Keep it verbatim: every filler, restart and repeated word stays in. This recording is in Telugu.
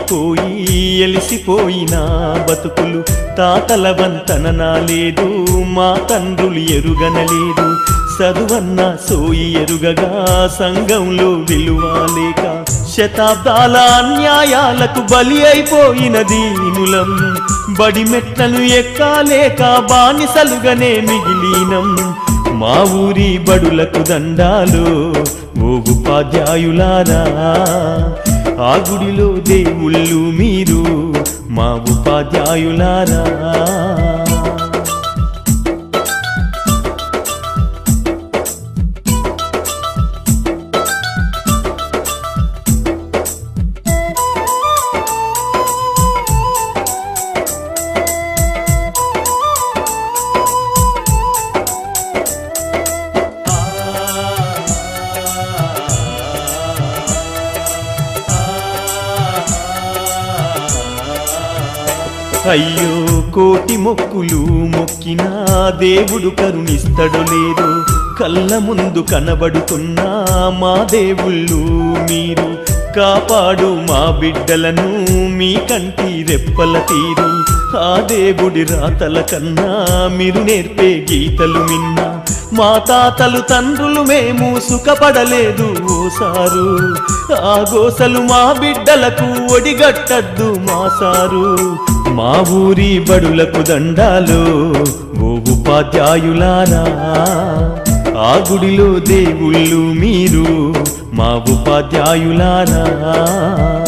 అలసిపోయి ఎలిసిపోయిన బతుకులు తాతల వంతన లేదు మా తండ్రులు ఎరుగనలేదు చదువన్న సోయి ఎరుగగా సంఘంలో విలువలేక శతాబ్దాల అన్యాయాలకు బలి అయిపోయిన దీనులం బడి మెట్లను ఎక్కాలేక బానిసలుగానే మిగిలినం మా ఊరి బడులకు దండాలు ఓ ఉపాధ్యాయులారా ఆ గుడిలో దేవుళ్ళు మీరు మా ఉపాధ్యాయులారా అయ్యో కోటి మొక్కులు మొక్కినా దేవుడు కరుణిస్తడు లేదు కళ్ళ ముందు కనబడుతున్నా మా దేవుళ్ళు మీరు కాపాడు మా బిడ్డలను మీ కంటి రెప్పల తీరు ఆ దేవుడి రాతల కన్నా మీరు నేర్పే గీతలు మిన్నా మా తాతలు తండ్రులు మేము సుఖపడలేదు ఓసారు ఆ గోసలు మా బిడ్డలకు ఒడిగట్టద్దు మా సారు మా ఊరి బడులకు దండాలు ఓ ఉపాధ్యాయులారా ఆ గుడిలో దేవుళ్ళు మీరు మా ఉపాధ్యాయులారా